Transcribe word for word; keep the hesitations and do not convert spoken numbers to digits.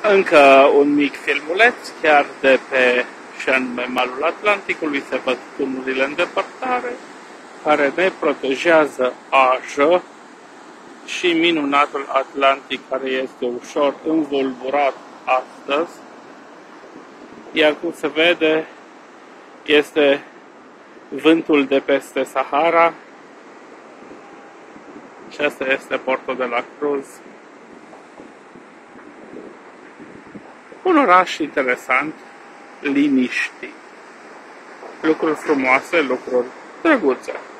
Încă un mic filmuleț, chiar de pe și anume malul Atlanticului, se văd tunurile în depărtare, care ne protejează ajă și minunatul Atlantic, care este ușor învolburat astăzi. Iar cum se vede, este vântul de peste Sahara și asta este Porto de la Cruz. Un oraș interesant, liniștit. Lucruri frumoase, lucruri drăguțe.